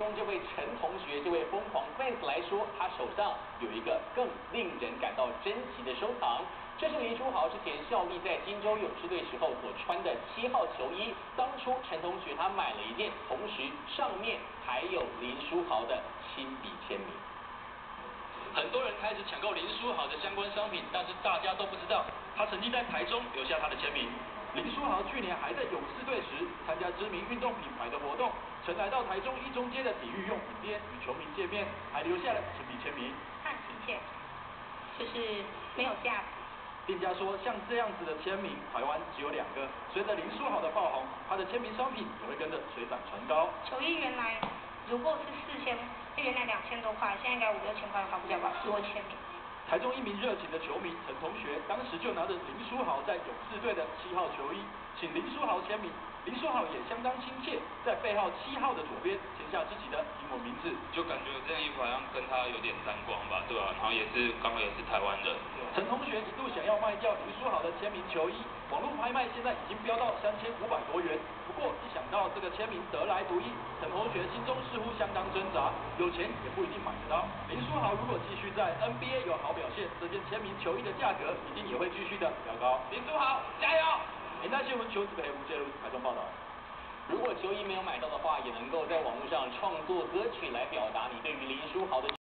中这位陈同学，这位疯狂 fans 来说，他手上有一个更令人感到珍奇的收藏。这是林书豪之前效力在金州勇士队时候所穿的7号球衣。当初陈同学他买了一件，同时上面还有林书豪的亲笔签名。很多人开始抢购林书豪的相关商品，但是大家都不知道，他曾经在台中留下他的签名。林书豪去年还在勇士队时，参加知名运动品牌的活动，曾来到台中一中街的体育用品店与球迷见面，还留下了亲笔签名。 很亲切，就是没有价值。 店家说，像这样子的签名，台湾只有2个。随着林书豪的爆红，他的签名商品也会跟着水涨船高。 球衣原来如果是4000，原来2000多块，现在应该5、6千块的话，比较把所有签名。 台中一名热情的球迷陈同学，当时就拿着林书豪在勇士队的7号球衣，请林书豪签名。林书豪也相当亲切，在背号7号的左边签下自己的英文名字， 就感觉这件衣服好像跟他有点沾光吧，对吧？然后刚好也是台湾人。 陈同学一度想要卖掉林书豪的签名球衣，网络拍卖现在已经飙到3500多元。不过一想到这个签名得来独易，陈同学心中似乎相当挣扎，有钱也不一定买得到。林书豪如果继续在 NBA 有好表现，这件签名球衣的价格一定也会继续的飙高。 林书豪加油！ 台大新闻球子北吴介入台中报道。 如果球衣没有买到的话，也能够在网络上创作歌曲来表达你对于林书豪的。